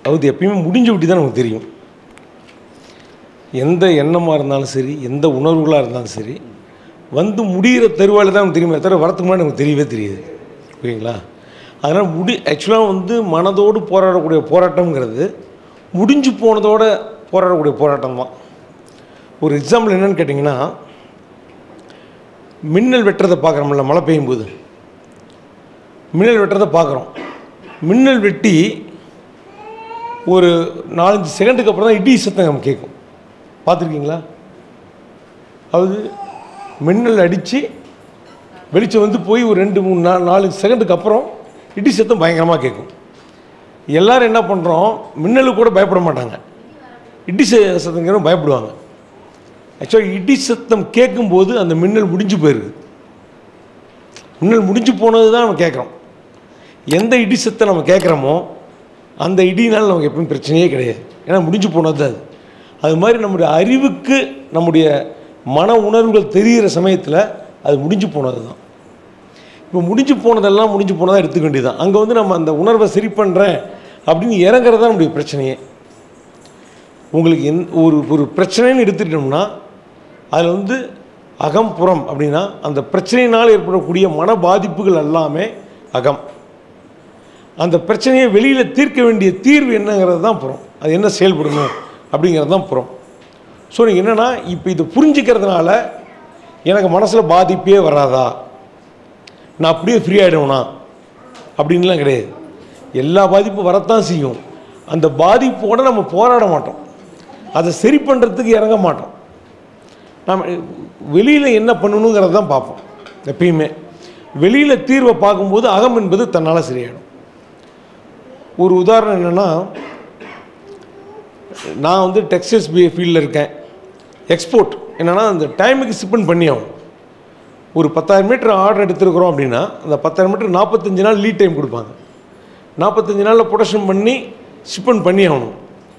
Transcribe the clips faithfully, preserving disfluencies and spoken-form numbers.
அது எப்பயுமே முடிஞ்சு விட்டு தான் நமக்கு தெரியும். எந்த எண்ணமாக இருந்தாலும் சரி, எந்த உணர்வுகளாக இருந்தாலும் சரி, வந்து முடிகிற தருவாயில் தான் நமக்கு தெரியுமே தவிர வரத்துக்கு முன்னாடி நமக்கு தெரியவே தெரியுது. ஓகேங்களா? அதனால் முடி ஆக்சுவலாக வந்து மனதோடு போராடக்கூடிய போராட்டங்கிறது முடிஞ்சு போனதோடு போராடக்கூடிய போராட்டம் தான். ஒரு எக்ஸாம்பிள் என்னென்னு கேட்டிங்கன்னா, மின்னல் வெட்டுறதை பார்க்குறோம்ல, மழை பெய்யும் போது மின்னல் வெட்டுறதை பார்க்குறோம். மின்னல் வெட்டி ஒரு நாலஞ்சு செகண்டுக்கு அப்புறம் தான் இடி சத்தம் நம்ம கேட்கும். பார்த்துருக்கீங்களா? அது மின்னல் அடித்து வெளிச்சம் வந்து போய் ஒரு ரெண்டு மூணு நாலு நாலு செகண்டுக்கு அப்புறம் இடி சத்தம் பயங்கரமாக கேட்கும். எல்லோரும் என்ன பண்ணுறோம், மின்னலுக்கு கூட பயப்பட மாட்டாங்க, இடி சத்தங்கிற பயப்படுவாங்க. ஆக்சுவலாக இடி சத்தம் கேட்கும்போது அந்த மின்னல் முடிஞ்சு போயிடுது. மின்னல் முடிஞ்சு போனது தான் நம்ம கேட்குறோம். எந்த இடி சத்தம் நம்ம கேட்குறோமோ அந்த இடினால் நமக்கு எப்பவும் பிரச்சனையே கிடையாது. ஏன்னா முடிஞ்சு போனது தான் அது. அது மாதிரி நம்முடைய அறிவுக்கு நம்முடைய மன உணர்வுகள் தெரிகிற சமயத்தில் அது முடிஞ்சு போனது தான். இப்போ முடிஞ்சு போனதெல்லாம் முடிஞ்சு போனதாக எடுத்துக்க வேண்டியது தான். அங்கே வந்து நம்ம அந்த உணர்வை சரி பண்ணுறேன் அப்படின்னு இறங்குறது தான் நம்முடைய பிரச்சனையே. உங்களுக்கு எந் ஒரு ஒரு பிரச்சனைன்னு எடுத்துக்கிட்டோம்னா அதில் வந்து அகம் புறம் அப்படின்னா அந்த பிரச்சனையினால் ஏற்படக்கூடிய மன பாதிப்புகள் எல்லாமே அகம். அந்த பிரச்சனையை வெளியில் தீர்க்க வேண்டிய தீர்வு என்னங்கிறது தான் புறம். அது என்ன செயல்படணும் அப்படிங்கிறது தான் புறம். ஸோ நீங்கள் என்னென்னா, இப்போ இதை புரிஞ்சுக்கிறதுனால எனக்கு மனசில் பாதிப்பே வராதா, நான் அப்படியே ஃப்ரீ ஆகிடுவேனா அப்படின்லாம் கிடையாது. எல்லா பாதிப்பும் வரத்தான் செய்யும். அந்த பாதிப்போடு நம்ம போராட மாட்டோம், அதை சரி பண்ணுறதுக்கு இறங்க மாட்டோம். நம்ம வெளியில் என்ன பண்ணணுங்கிறத தான் பார்ப்போம். எப்பயுமே வெளியில் தீர்வை பார்க்கும்போது அகம் என்பது தன்னால் சரியாயிடும். ஒரு உதாரணம் என்னென்னா, நான் வந்து டெக்ஸ்டைல்ஸ் பி ஃபீல்டில் இருக்கேன். எக்ஸ்போர்ட் என்னென்னா அந்த டைமுக்கு ஷிப்பன் பண்ணி ஆகும். ஒரு பத்தாயிரம் மீட்டர் ஆர்டர் எடுத்துருக்குறோம் அப்படின்னா அந்த பத்தாயிரம் மீட்டர் நாற்பத்தஞ்சு நாள் லீட் டைம் கொடுப்பாங்க. நாற்பத்தஞ்சு நாளில் ப்ரொடக்ஷன் பண்ணி ஷிப்பன் பண்ணி ஆகணும்.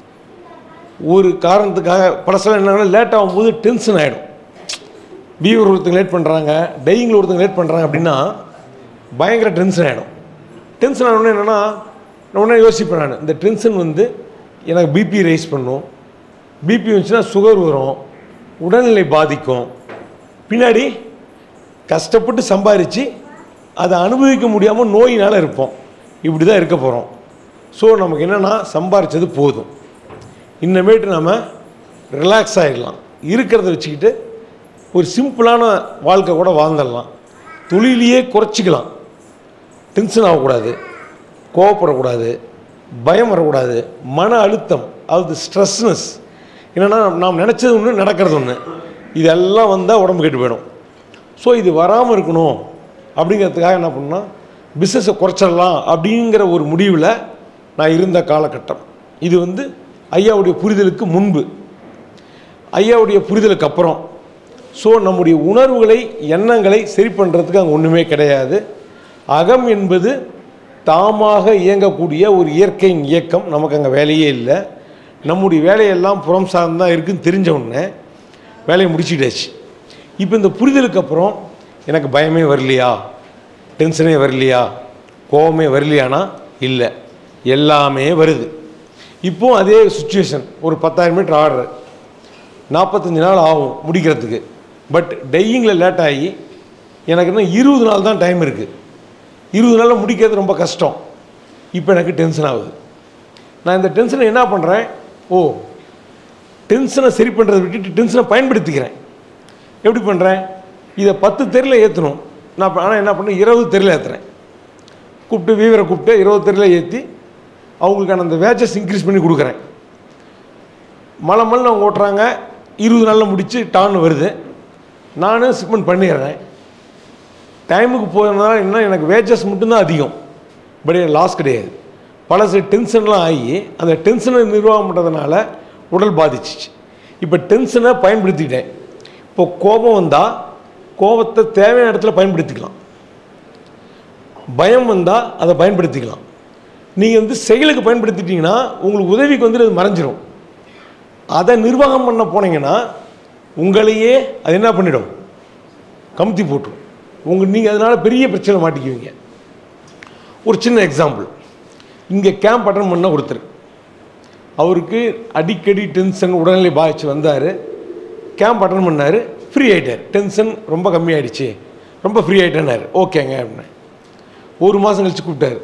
ஒரு காரணத்துக்காக பழசெல்லாம் என்னன்னா லேட் ஆகும்போது டென்ஷன் ஆகிடும். வீவர் ஒருத்தங்க லேட் பண்ணுறாங்க, டையிங்கில் ஒருத்தங்க லேட் பண்ணுறாங்க அப்படின்னா பயங்கர டென்ஷன் ஆகிடும். டென்ஷன் ஆனோடனே என்னென்னா, நான் உடனே யோசிப்பேன், நான் இந்த டென்ஷன் வந்து எனக்கு பிபி ரைஸ் பண்ணும், பிபி வந்துச்சுன்னா சுகர் வரும், உடல்நிலை பாதிக்கும், பின்னாடி கஷ்டப்பட்டு சம்பாரித்து அதை அனுபவிக்க முடியாமல் நோயினால் இருப்போம். இப்படி தான் இருக்க போகிறோம். ஸோ நமக்கு என்னென்னா, சம்பாரித்தது போதும், இன்னமேட்டு நம்ம ரிலாக்ஸ் ஆகிடலாம், இருக்கிறத வச்சுக்கிட்டு ஒரு சிம்பிளான வாழ்க்கை கூட வாழ்ந்துடலாம், தொழிலையே குறைச்சிக்கலாம், டென்ஷன் ஆகக்கூடாது, கோவப்படக்கூடாது, பயம் வரக்கூடாது, மன அழுத்தம், அதாவது ஸ்ட்ரெஸ்னஸ் என்னென்னா நாம் நினச்சது ஒன்று நடக்கிறது ஒன்று, இதெல்லாம் வந்தால் உடம்பு கெட்டு போயிடும். ஸோ இது வராமல் இருக்கணும் அப்படிங்கிறதுக்காக என்ன பண்ணால் பிஸ்னஸை குறைச்சிடலாம் அப்படிங்கிற ஒரு முடிவில் நான் இருந்த காலகட்டம் இது. வந்து ஐயாவுடைய புரிதலுக்கு முன்பு, ஐயாவுடைய புரிதலுக்கு அப்புறம். ஸோ நம்முடைய உணர்வுகளை எண்ணங்களை சரி பண்ணுறதுக்கு அங்கே ஒன்றுமே கிடையாது. அகம் என்பது தாமாக இயங்கக்கூடிய ஒரு இயற்கையின் இயக்கம். நமக்கு அங்கே வேலையே இல்லை. நம்முடைய வேலையெல்லாம் புறம் சார்ந்து தான் இருக்குதுன்னு தெரிஞ்ச உடனே வேலையை முடிச்சுட்டாச்சு. இப்போ இந்த புரிதலுக்கு அப்புறம் எனக்கு பயமே வரலையா, டென்ஷனே வரலையா, கோபமே வரலையானா இல்லை, எல்லாமே வருது. இப்போது அதே சுச்சுவேஷன், ஒரு பத்தாயிரம் மீட்டர் ஆர்டர் நாற்பத்தஞ்சு நாள் ஆகும் முடிக்கிறதுக்கு. பட் டையிங்கில் லேட் ஆகி எனக்கு இன்னும் இருபது நாள் தான் டைம் இருக்குது. இருபது நாளில் முடிக்கிறது ரொம்ப கஷ்டம். இப்போ எனக்கு டென்ஷன் ஆகுது. நான் இந்த டென்ஷனை என்ன பண்ணுறேன், ஓ டென்ஷனை சரி பண்ணுறதை விட்டுட்டு டென்ஷனை பயன்படுத்திக்கிறேன். எப்படி பண்ணுறேன், இதை பத்து தெருவில் ஏற்றணும் நான், ஆனால் என்ன பண்ணேன், இருபது தெருவில் ஏற்றுறேன். கூப்பிட்டு வீவரை கூப்பிட்டு இருபது தெருவில் ஏற்றி அவங்களுக்கான அந்த வேஜஸ் இன்க்ரீஸ் பண்ணி கொடுக்குறேன். மலை மலை அவங்க ஓட்டுறாங்க, இருபது நாளில் முடித்து டான்னு வருது, நானும் ஷிப்மெண்ட் பண்ணிடுறேன். டைமுக்கு போகிறதுனால என்ன, எனக்கு வேஜஸ் மட்டும்தான் அதிகம், பட் எனக்கு லாஸ் கிடையாது. பழசு டென்ஷன்லாம் ஆகி அந்த டென்ஷனை நிர்வாகம் பண்ணுறதுனால உடல் பாதிச்சிச்சு. இப்போ டென்ஷனை பயன்படுத்திக்கிட்டேன். இப்போ கோபம் வந்தால் கோபத்தை தேவையான இடத்துல பயன்படுத்திக்கலாம், பயம் வந்தால் அதை பயன்படுத்திக்கலாம். நீங்கள் வந்து செயலுக்கு பயன்படுத்திட்டிங்கன்னா உங்களுக்கு உதவிக்கு வந்து அது மறைஞ்சிரும். அதை நிர்வாகம் பண்ண போனீங்கன்னா உங்களையே அது என்ன பண்ணிடும், கமுத்தி போட்டுரும். உங்கள் நீங்கள் அதனால் பெரிய பிரச்சனை மாட்டிக்குவீங்க. ஒரு சின்ன எக்ஸாம்பிள், இங்கே கேம்ப் அட்டன் பண்ண ஒருத்தர் அவருக்கு அடிக்கடி டென்ஷன் உடல்நிலை பாதிச்சு வந்தார். கேம்ப் அட்டன் பண்ணார், ஃப்ரீ ஆகிட்டார். டென்ஷன் ரொம்ப கம்மியாயிடுச்சு, ரொம்ப ஃப்ரீ ஆகிட்டேன்னாரு. ஓகேங்க அப்படின்னு ஒரு மாதம் கழித்து கூப்பிட்டார்.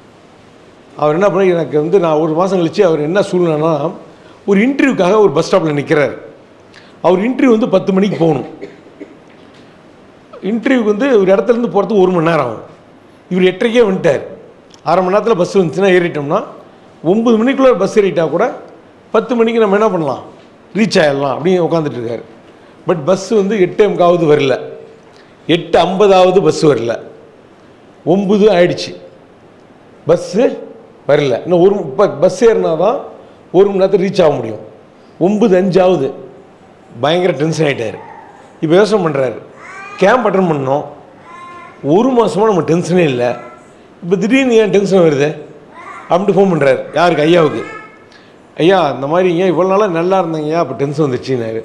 அவர் என்ன பண்ண, எனக்கு வந்து நான் ஒரு மாதம் கழித்து அவர் என்ன சூழ்நிலைனா, ஒரு இன்டர்வியூக்காக ஒரு பஸ் ஸ்டாப்பில் நிற்கிறார். அவர் இன்டர்வியூ வந்து பத்து மணிக்கு போகணும். இன்டர்வியூக்கு வந்து ஒரு இடத்துலேருந்து போகிறதுக்கு ஒரு மணி நேரம் ஆகும். இவர் எட்டரைக்கே வந்துட்டார். அரை மணி நேரத்தில் பஸ் வந்துச்சுன்னா ஏறிட்டோம்னா ஒம்பது மணிக்குள்ளே பஸ் ஏறிட்டால் கூட பத்து மணிக்கு நம்ம என்ன பண்ணலாம், ரீச் ஆகிடலாம் அப்படின்னு உட்காந்துட்டு இருக்காரு. பட் பஸ்ஸு வந்து எட்டு எம்காவது வரல, எட்டு ஐம்பதாவது பஸ்ஸு வரல, ஒம்பது ஆயிடுச்சு, பஸ்ஸு வரல. இன்னும் ஒரு இப்போ பஸ் ஏறினா தான் ஒரு மணி நேரத்தில் ரீச் ஆக முடியும். ஒம்பது அஞ்சாவது. பயங்கர டென்ஷன் ஆகிட்டார். இப்போ யோசனை பண்ணுறாரு, கேம்ப் அட்டன் பண்ணோம், ஒரு மாதமாக நம்ம டென்ஷனே இல்லை, இப்போ திடீர்னு ஏன் டென்ஷன் வருது அப்படின்ட்டு ஃபோன் பண்ணுறாரு. யாருக்கு? ஐயாவுக்கு. ஐயா இந்த மாதிரி ஏன் இவ்வளோ நாளாக நல்லா இருந்தாங்கய்யா, அப்போ டென்ஷன் வந்துடுச்சுன்னாரு.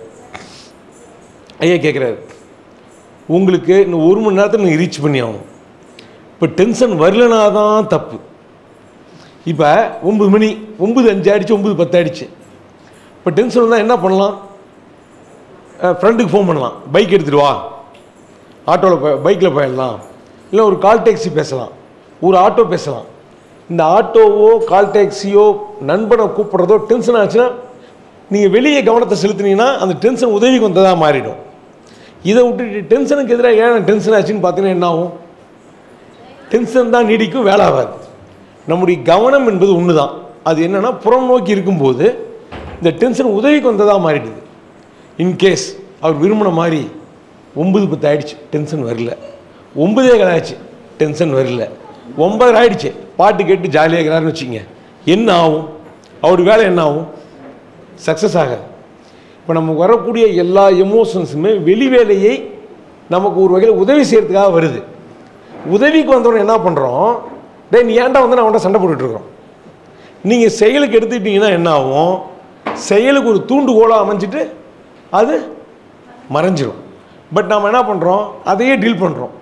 ஐயா கேட்குறாரு, உங்களுக்கு இன்னும் ஒரு மணி நேரத்தில் நீங்கள் ரீச் பண்ணி ஆகணும். இப்போ டென்ஷன் வரலனா தான் தப்பு. இப்போ ஒம்பது மணி, ஒம்பது அஞ்சு ஆகிடுச்சு, ஒம்பது பத்து ஆகிடுச்சு. இப்போ டென்ஷன் வந்தால் என்ன பண்ணலாம்? ஃப்ரெண்டுக்கு ஃபோன் பண்ணலாம், பைக் எடுத்துகிட்டு வா, ஆட்டோவில் போய் பைக்கில் போயிடலாம், இல்லை ஒரு கால் டாக்ஸி பேசலாம், ஒரு ஆட்டோ பேசலாம். இந்த ஆட்டோவோ கால் டாக்ஸியோ நண்பனை கூப்பிட்றதோ டென்ஷன் ஆச்சுன்னா நீங்கள் வெளியே கவனத்தை செலுத்தினீங்கன்னா அந்த டென்ஷன் உதவிக்கு வந்ததாக மாறிடும். இதை விட்டுட்டு டென்ஷனுக்கு எதிராக ஏன் டென்ஷன் ஆச்சுன்னு பார்த்தீங்கன்னா என்ன ஆகும்? டென்ஷன் தான் நீடிக்கும், வேலை ஆகாது. நம்முடைய கவனம் என்பது ஒன்று தான். அது என்னென்னா புறம் நோக்கி இருக்கும்போது இந்த டென்ஷன் உதவிக்கு வந்ததாக மாறிடுது. இன்கேஸ் அவர் விரும்பின மாதிரி ஒம்பது பத்து ஆயிடுச்சு, டென்ஷன் வரல, ஒம்பதே கலாச்சு, டென்ஷன் வரல, ஒம்பது ஆயிடுச்சு, பாட்டு கேட்டு ஜாலியாக இருக்கிறாருன்னு வச்சுங்க, என்ன ஆகும்? அவருடைய வேலை என்ன ஆகும்? சக்ஸஸ் ஆகாது. இப்போ நமக்கு வரக்கூடிய எல்லா எமோஷன்ஸுமே வெளி வேலையை நமக்கு ஒரு வகையில் உதவி செய்கிறதுக்காக வருது. உதவிக்கு வந்தவொடனே என்ன பண்ணுறோம்? டே நீ ஏன்டா வந்து நான் அவன்கிட்ட சண்டை போட்டுட்ருக்கோம். நீங்கள் செயலுக்கு எடுத்துக்கிட்டிங்கன்னா என்ன ஆகும்? செயலுக்கு ஒரு தூண்டுகோலாக அமைஞ்சிட்டு அது மறைஞ்சிடும். பட் நாம் என்ன பண்ணுறோம்? அதையே டீல் பண்ணுறோம்.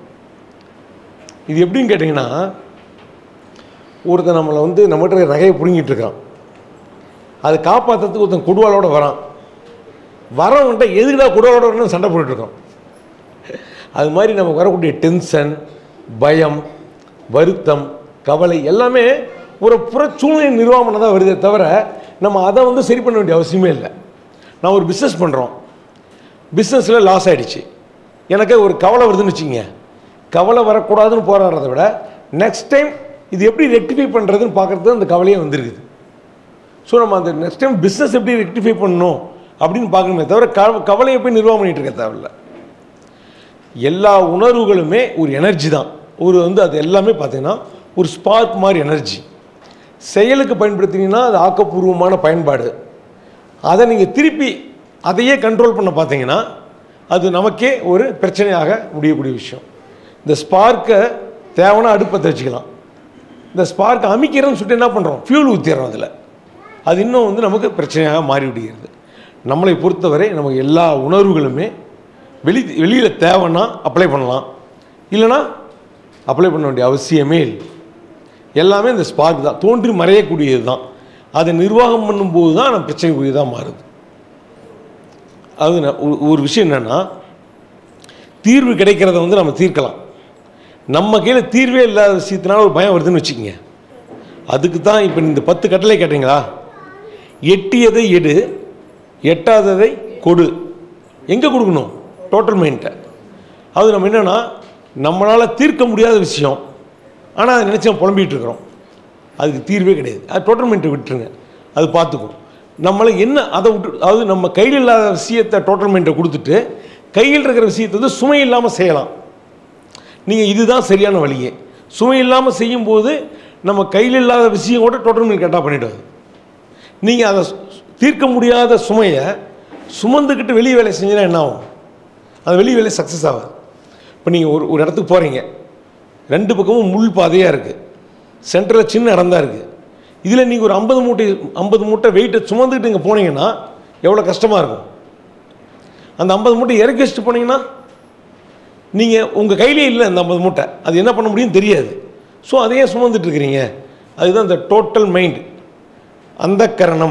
இது எப்படின்னு கேட்டிங்கன்னா, ஒருத்தன் நம்மளை வந்து நம்மகிட்ட நகையை பிடுங்கிட்டு இருக்கான், அதை காப்பாற்றுறதுக்கு ஒருத்தன் கொடுவாளோட வரான். வரவன்ட்ட எதுக்குடா கொடுவாளோட வரணும் சண்டை போட்டுட்ருக்கோம். அது மாதிரி நமக்கு வரக்கூடிய டென்ஷன், பயம், வருத்தம், கவலை எல்லாமே ஒரு புற சூழ்நிலை நிர்வாகம் தான் வருதே தவிர நம்ம அதை வந்து சரி பண்ண வேண்டிய அவசியமே இல்லை. நான் ஒரு பிஸ்னஸ் பண்ணுறோம், பிஸ்னஸில் லாஸ் ஆகிடுச்சு, எனக்கு ஒரு கவலை வருதுன்னு வச்சுங்க. கவலை வரக்கூடாதுன்னு போராடுறத விட நெக்ஸ்ட் டைம் இது எப்படி ரெக்டிஃபை பண்ணுறதுன்னு பார்க்குறது அந்த கவலையே வந்துருக்குது. ஸோ நம்ம அந்த நெக்ஸ்ட் டைம் பிஸ்னஸ் எப்படி ரெக்டிஃபை பண்ணணும் அப்படின்னு பார்க்கணுமே தவிர கவ கவலையை போய் நிர்வாகம் பண்ணிகிட்டு இருக்க தேவையில்ல. எல்லா உணர்வுகளுமே ஒரு எனர்ஜி தான். ஒரு வந்து அது எல்லாமே பார்த்திங்கன்னா ஒரு ஸ்பார்க் மாதிரி எனர்ஜி. செயலுக்கு பயன்படுத்தினீங்கன்னா அது ஆக்கப்பூர்வமான பயன்பாடு. அதை நீங்கள் திருப்பி அதையே கண்ட்ரோல் பண்ண பார்த்தீங்கன்னா அது நமக்கே ஒரு பிரச்சனையாக முடியக்கூடிய விஷயம். இந்த ஸ்பார்க்கை தேவைன்னா அடுப்பத்தை வச்சுக்கலாம். இந்த ஸ்பார்க்கை அமைக்கிறோன்னு சொல்லிட்டு என்ன பண்ணுறோம்? ஃபியூல் ஊற்றிடுறோம் அதில். அது இன்னும் வந்து நமக்கு பிரச்சனையாக மாறிவிடுகிறது. நம்மளை பொறுத்தவரை நமக்கு எல்லா உணர்வுகளுமே வெளி வெளியில் தேவைன்னா அப்ளை பண்ணலாம், இல்லைனா அப்ளை பண்ண வேண்டிய அவசியமே இல்லை. எல்லாமே இந்த ஸ்பார்க் தான், தோன்றி மறையக்கூடியது தான். அதை நிர்வாகம் பண்ணும்போது தான் நம்ம பிரச்சனைக்குரியதாக மாறுது. அது ஒரு விஷயம் என்னென்னா, தீர்வு கிடைக்கிறத வந்து நம்ம தீர்க்கலாம். நம்ம கையில் தீர்வே இல்லாத விஷயத்தினால ஒரு பயம் வருதுன்னு வச்சுக்கோங்க. அதுக்கு தான் இப்போ இந்த பத்து கட்டளை கேட்டீங்களா, எட்டியதை எடு, எட்டாததை கொடு. எங்கே கொடுக்கணும்? டோட்டல் மைண்ட்டை. அது நம்ம என்னென்னா நம்மளால் தீர்க்க முடியாத விஷயம், ஆனால் அதை நினச்சி நம்ம புலம்பிகிட்டு இருக்கிறோம். அதுக்கு தீர்வே கிடையாது. அது டோட்டல் மைண்ட்டை விட்டுருங்க, அது பார்த்துக்கும். நம்மளை என்ன அதை விட்டு, அதாவது நம்ம கையில் இல்லாத விஷயத்தை டோட்டல் மைண்ட்டை கொடுத்துட்டு கையில் இருக்கிற விஷயத்தை வந்து சுமை இல்லாமல் செய்யலாம். நீங்கள் இதுதான் சரியான வழியே. சுமை இல்லாமல் செய்யும்போது நம்ம கையில் இல்லாத விஷயம் கூட டோட்டல் மைண்ட் கரெக்டாக பண்ணிவிடுது. நீங்கள் அதை தீர்க்க முடியாத சுமையை சுமந்துக்கிட்டு வெளியே வேலை செஞ்சீங்கன்னா என்ன ஆகும்? அந்த வெளியே வேலை சக்ஸஸ் ஆகுது. இப்போ நீங்கள் ஒரு ஒரு இடத்துக்கு போகிறீங்க, ரெண்டு பக்கமும் முள் பாதையாக இருக்குது, சென்டரில் சின்ன இடம் தான் இருக்குது. இதில் நீங்கள் ஒரு ஐம்பது மூட்டை ஐம்பது மூட்டை வெயிட்டை சுமந்துக்கிட்டு இங்கே போனீங்கன்னா எவ்வளோ கஷ்டமாக இருக்கும். அந்த ஐம்பது மூட்டை இறக்கி வச்சுட்டு போனீங்கன்னா நீங்கள் உங்கள் கையிலே இல்லை அந்த ஐம்பது மூட்டை, அது என்ன பண்ண முடியும்னு தெரியாது. ஸோ அதையே சுமந்துட்டுருக்கிறீங்க. அதுதான் இந்த டோட்டல் மைண்ட், அந்த கரணம்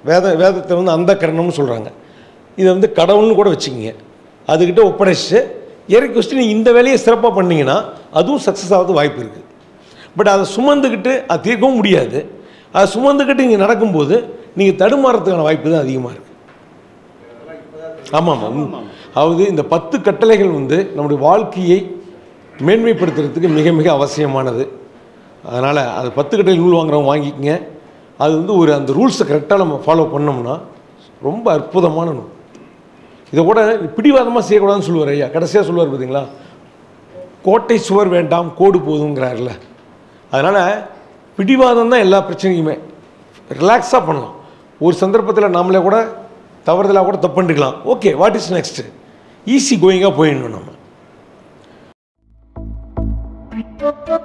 வேத வேதத்தை வந்து அந்த கரணம்னு சொல்கிறாங்க. இதை வந்து கடவுள்னு கூட வச்சுக்கிங்க. அதுக்கிட்ட ஒப்படைச்சிட்டு இறக்கி வச்சுட்டு நீங்கள் இந்த வேலையை சிறப்பாக பண்ணிங்கன்னா அதுவும் சக்ஸஸ் ஆகிறது வாய்ப்பு இருக்குது. பட் அதை சுமந்துக்கிட்டு அது தீர்க்கவும் முடியாது. அதை சுமந்துக்கிட்டு இங்கே நடக்கும்போது நீங்கள் தடுமாறத்துக்கான வாய்ப்பு தான் அதிகமாக இருக்குது. ஆமாம் ஆமாம். அதாவது இந்த பத்து கட்டளைகள் வந்து நம்முடைய வாழ்க்கையை மேன்மைப்படுத்துறதுக்கு மிக மிக அவசியமானது. அதனால் அது பத்து கட்டளை நூல் வாங்குறவங்க வாங்கிக்கங்க. அது வந்து ஒரு அந்த ரூல்ஸை கரெக்டாக நம்ம ஃபாலோ பண்ணோம்னா ரொம்ப அற்புதமான நூல். இதை கூட பிடிவாதமாக செய்யக்கூடாதுன்னு சொல்லுவார் ஐயா. கடைசியாக சொல்லுவார் பார்த்தீங்களா, கோட்டை சுவர் வேண்டாம் கோடு போதுங்கிறார்ல. அதனால் பிடிவாதம் தான் எல்லா பிரச்சனைக்குமே. ரிலாக்ஸாக பண்ணலாம். ஒரு சந்தர்ப்பத்தில் நாமளே கூட தவறுதலாக கூட தப்பு பண்ணிக்கலாம். Okay, what is next, easy கோயிங்காக போயிடணும் நம்ம.